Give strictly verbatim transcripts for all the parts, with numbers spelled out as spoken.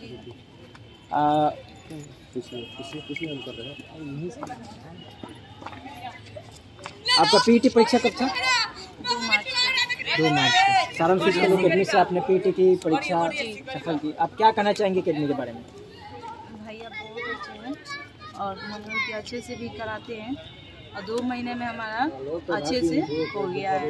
आपका पीटी परीक्षा कब था? दो मार्च दो मार्च सारण फिजिकल एकेडमी से आपने पीटी की परीक्षा सफल की। आप क्या कहना चाहेंगे एकेडमी के बारे में? भैया बहुत अच्छे हैं और हम लोग के अच्छे से भी कराते हैं और दो महीने में हमारा अच्छे से हो गया है।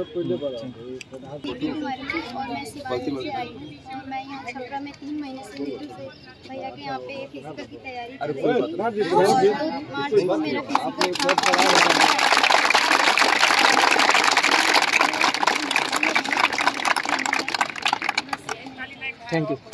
मैं यहाँ छपरा में तीन महीने से नीतू से भैया के यहाँ पे फिजिकल की तैयारी कर रही थी और मार्च को मेरा फिजिकल था। Thank you.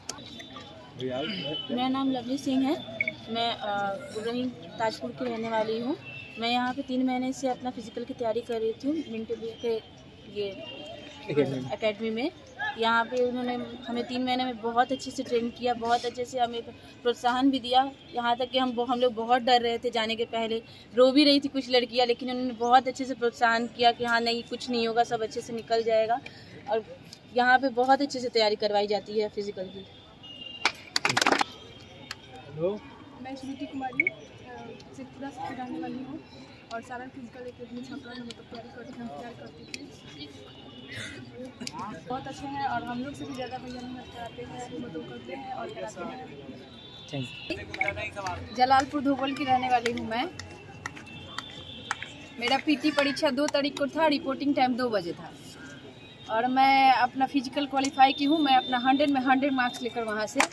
मेरा नाम लवली सिंह है। मैं गुरही ताजपुर की रहने वाली हूँ। मैं यहाँ पे तीन महीने से अपना फिजिकल की तैयारी कर रही थी मिंटू भैया के ये एकेडमी में। यहाँ पे उन्होंने हमें तीन महीने में बहुत अच्छे से ट्रेन किया, बहुत अच्छे से हमें प्रोत्साहन भी दिया। यहाँ तक कि हम हम लोग बहुत डर रहे थे जाने के पहले, रो भी रही थी कुछ लड़कियाँ, लेकिन उन्होंने बहुत अच्छे से प्रोत्साहन किया कि हाँ नहीं कुछ नहीं होगा, सब अच्छे से निकल जाएगा। और यहाँ पे बहुत अच्छे से तैयारी करवाई जाती है फिजिकल की। हेलो, मैं स्मृति कुमारी शेखपुरा से रहने वाली हूँ और सारण फिजिकल एकेडमी छपरा में मतलब तैयारी करती हम तैयारी करती थी। बहुत अच्छे हैं और हम लोग से भी ज़्यादा भैया मेहनत कराते हैं, मतलब करते हैं और कराते हैं। जलालपुर धोबल की रहने वाली हूँ मैं। मेरा पीटी परीक्षा दो तारीख को था, रिपोर्टिंग टाइम दो बजे था और मैं अपना फिजिकल क्वालिफाई की हूँ। मैं अपना हंड्रेड में हंड्रेड मार्क्स लेकर वहाँ से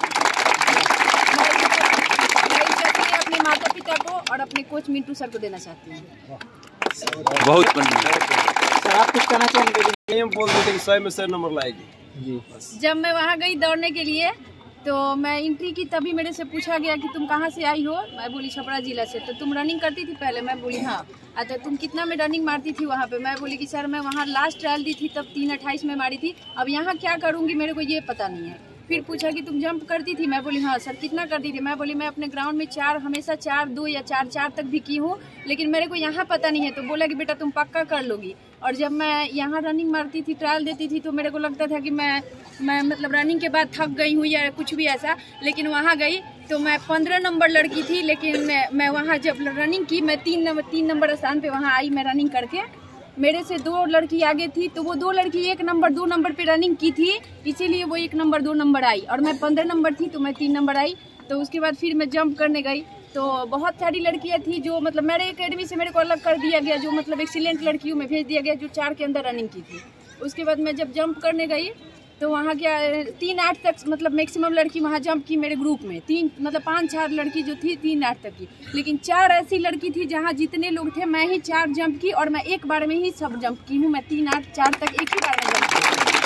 अपने माता पिता को और अपने कोच मिंटू सर को देना चाहती हूँ। बहुत बढ़िया। सर आप कुछ कहना चाहेंगे? बोल देते कि सौ में सौ नंबर लाएगी जी। जब मैं वहाँ गई दौड़ने के लिए तो मैं एंट्री की, तभी मेरे से पूछा गया कि तुम कहाँ से आई हो। मैं बोली छपरा जिला से। तो तुम रनिंग करती थी पहले? मैं बोली हाँ। अच्छा तुम कितना में रनिंग मारती थी वहाँ पे? मैं बोली कि सर मैं वहाँ लास्ट ट्रायल दी थी तब तीन अट्ठाईस में मारी थी, अब यहाँ क्या करूँगी मेरे को ये पता नहीं है। फिर पूछा कि तुम जंप करती थी? मैं बोली हाँ। सर कितना करती थी? मैं बोली मैं अपने ग्राउंड में चार, हमेशा चार दो या चार चार तक भी की हूँ, लेकिन मेरे को यहाँ पता नहीं है। तो बोला कि बेटा तुम पक्का कर लोगी। और जब मैं यहाँ रनिंग मारती थी, ट्रायल देती थी, तो मेरे को लगता था कि मैं मैं मतलब रनिंग के बाद थक गई हूँ या कुछ भी ऐसा, लेकिन वहाँ गई तो मैं पंद्रह नंबर लड़की थी, लेकिन मैं वहाँ जब रनिंग की मैं तीन नंबर तीन नंबर स्थान पे वहाँ आई। मैं रनिंग करके मेरे से दो लड़की आगे थी, तो वो दो लड़की एक नंबर दो नंबर पे रनिंग की थी, इसीलिए वो एक नंबर दो नंबर आई और मैं पंद्रह नंबर थी तो मैं तीन नंबर आई। तो उसके बाद फिर मैं जंप करने गई तो बहुत सारी लड़कियां थी जो मतलब मेरे एकेडमी से मेरे को अलग कर दिया गया, जो मतलब एक्सीलेंट लड़कियों में भेज दिया गया जो चार के अंदर रनिंग की थी। उसके बाद मैं जब जंप करने गई तो वहाँ क्या तीन आठ तक मतलब मैक्सिमम लड़की वहाँ जंप की मेरे ग्रुप में। तीन मतलब पाँच चार लड़की जो थी तीन आठ तक की, लेकिन चार ऐसी लड़की थी जहाँ जितने लोग थे मैं ही चार जंप की और मैं एक बार में ही सब जंप की हूँ। मैं तीन आठ चार तक एक ही बार में जंप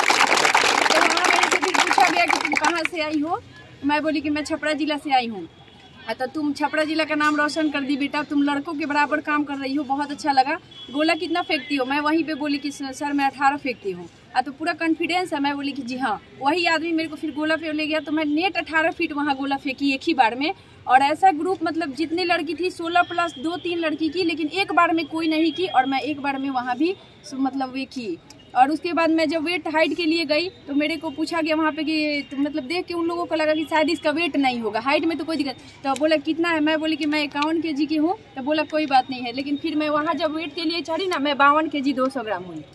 की। तो वहाँ मेरे से भी पूछा गया कि तुम कहाँ से आई हो? मैं बोली कि मैं छपरा जिला से आई हूँ। तो तुम छपरा जिला का नाम रोशन कर दी बेटा, तुम लड़कों के बराबर काम कर रही हो, बहुत अच्छा लगा। गोला कितना फेंकती हो? मैं वहीं पे बोली कि सर मैं अठारह फेंकती हूँ। तो पूरा कॉन्फिडेंस है? मैं बोली कि जी हाँ। वही आदमी मेरे को फिर गोला पे ले गया तो मैं नेट अठारह फीट वहाँ गोला फेंकी एक ही बार में। और ऐसा ग्रुप मतलब जितने लड़की थी सोलह प्लस दो तीन लड़की की, लेकिन एक बार में कोई नहीं की और मैं एक बार में वहाँ भी मतलब वे की। और उसके बाद मैं जब वेट हाइट के लिए गई तो मेरे को पूछा गया वहाँ पे कि तो मतलब देख के उन लोगों को लगा कि शायद इसका वेट नहीं होगा, हाइट में तो कोई दिक्कत। तो बोला कितना है? मैं बोली कि मैं इक्यावन के जी की हूँ। तो बोला कोई बात नहीं है। लेकिन फिर मैं वहाँ जब वेट के लिए चढ़ी ना, मैं बावन के जी दो सौ ग्राम हुई।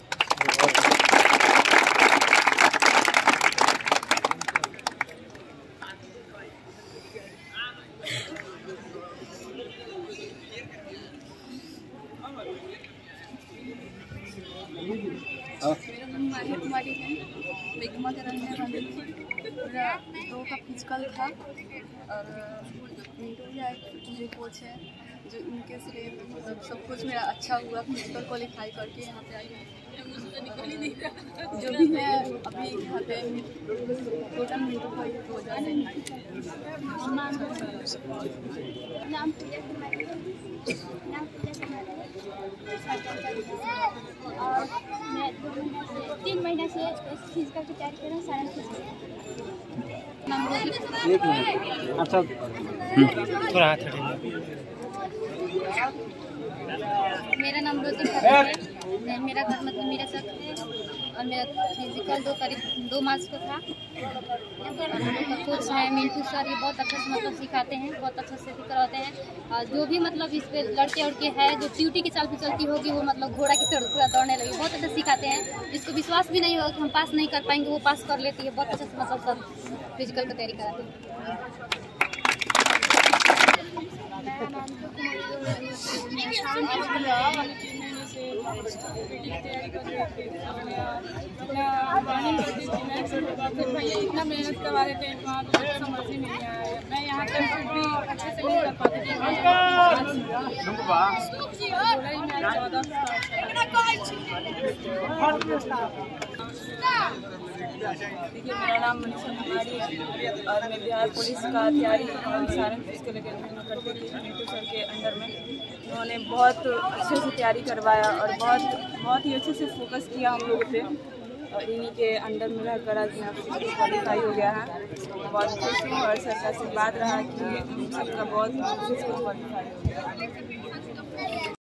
मेरा नाम माही कुमारी है, बेगमा के रहने वाली हूँ। मेरा दो का फिजिकल था और मिंटू भैया जो कोच है जो उनके से मतलब सब कुछ मेरा अच्छा हुआ। फिजिकल क्वालिफाई करके यहाँ पे आई हूँ। जो भी है अभी यहाँ पे टोटल मिंटू भाई हो जाए। नाम पूजा कुमारी नाम पूजा कुमारी और मैं दो महीने से तीन महीने से फिजिकल की तैयारी कर रहा हूँ सारण फिजिकल। एक मिनट अच्छा थोड़ा हाथ हटाइए। मेरा नाम रोती है, मेरा घर मतलब मेरा सब है और मेरा फिजिकल दो तारीख दो मार्च को था। कोच हैं मिंटू सर, ये बहुत अच्छा से मतलब सिखाते हैं, बहुत अच्छा से करवाते हैं। और जो भी मतलब इस पे लड़के उड़के है जो ड्यूटी की चाल पे चलती होगी वो मतलब घोड़ा की तरह पूरा दौड़ने लगी, बहुत अच्छा सिखाते हैं। जिसको विश्वास भी नहीं होगा कि हम पास नहीं कर पाएंगे वो पास कर लेती है। बहुत अच्छा से मतलब सब फिजिकल की तैयारी कराते हैं। इतना मेहनत करवा देते हैं वहाँ तो समझ ही नहीं आया। मैं यहाँ तक भी अच्छे से नहीं कर पाती थी। देखिए, मेरा नाम मनीषा कुमारी है और मैं बिहार पुलिस का तैयारी सारंग फिजिकल अकेडमी में करती थी मिंटू सर के अंडर में। उन्होंने बहुत अच्छे से तैयारी करवाया और बहुत बहुत ही अच्छे से फोकस किया हम लोगों पे और इन्हीं के अंडर में रहकर आज यहाँ पे क्वालिफाई हो गया है। बहुत खुश हूँ और सर का आशीर्वाद रहा कि हम सबका बहुत अच्छे से क्वालिफाई हो गया।